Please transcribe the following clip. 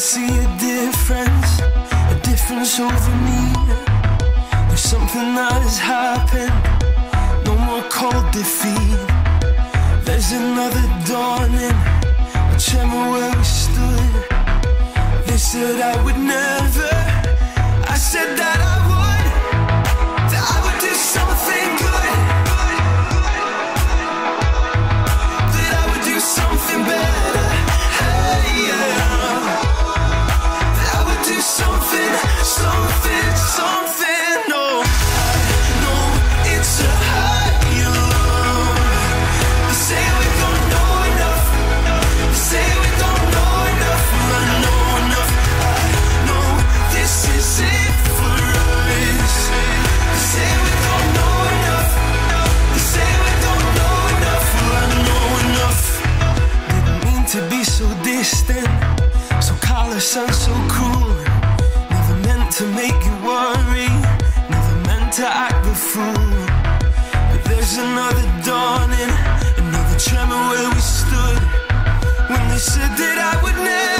see a difference over me. There's something that has happened, no more cold defeat. There's another dawning, a tremor where we stood. They said I would never, I said that I would do something good, that I would do something better, hey, yeah. That I would do something, no. I know it's a high and low. They say we don't know enough, they say we don't know enough. I know enough, I know this is it for us. They say we don't know enough, they say we don't know enough. I know enough. Didn't mean to be so distant, so callous and so cruel. Never meant to make you worry, never meant to act the fool. But there's another dawning, another tremor where we stood, when they said that I would never